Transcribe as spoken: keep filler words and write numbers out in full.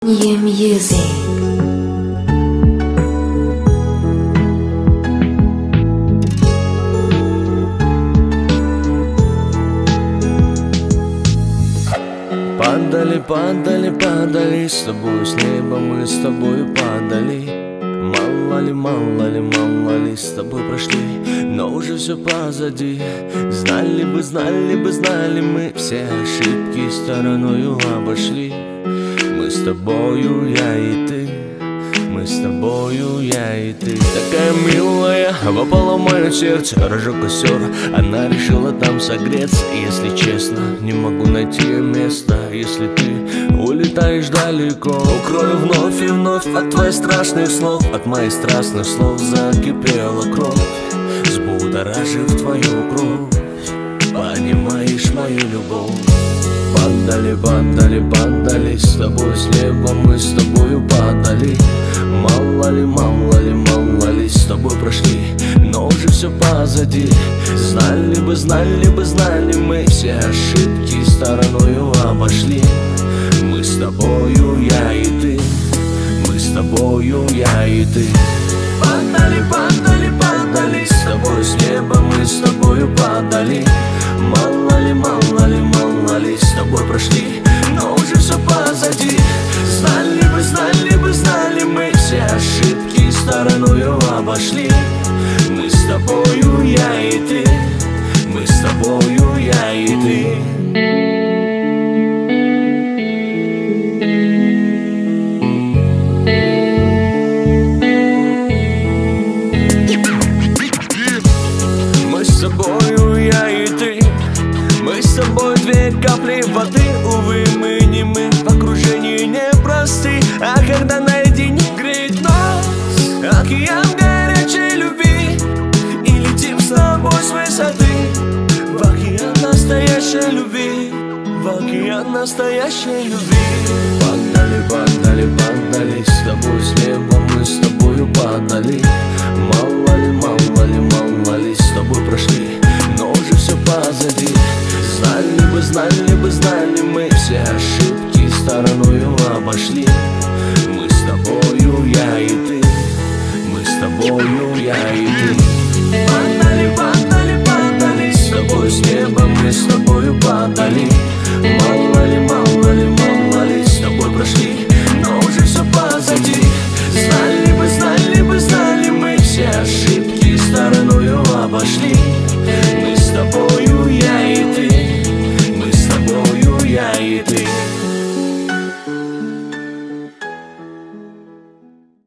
New music. Падали, падали, падали, с тобой с неба мы с тобой падали. Мало ли, мало ли, мало ли, с тобой прошли, но уже все позади. Знали бы, знали бы, знали мы, все ошибки стороною обошли. Мы с тобою, я и ты, мы с тобою, я и ты. Такая милая, попала в мое сердце, разжег костер, она решила там согреться. Если честно, не могу найти место. Если ты улетаешь далеко, укрою вновь и вновь от твоих страшных слов. От моих страстных слов закипела кровь, взбудоражив твою кровь. Понимаешь мою любовь? Падали, падали, падали, с тобой с неба мы с тобою падали. Мало ли, мало ли, мало ли, с тобой прошли, но уже все позади. Знали бы, знали бы, знали мы, все ошибки стороною обошли. Мы с тобою, я и ты, мы с тобою, я и ты. Падали, падали, падали, с тобой с неба мы с тобою падали. Мало ли, мало ли, мало ли, с тобой прошли, но уже все позади. Знали бы, знали бы, знали мы, все ошибки стороною обошли. Мы с тобою, я и ты, мы с тобою, я и ты. Мы с тобою, я и ты, мы с тобой две капли воды. Увы, мы не мы, в окружении непросты. А когда наедине греет нас океан горячей любви, и летим с тобой с высоты в океан настоящей любви, в океан настоящей любви.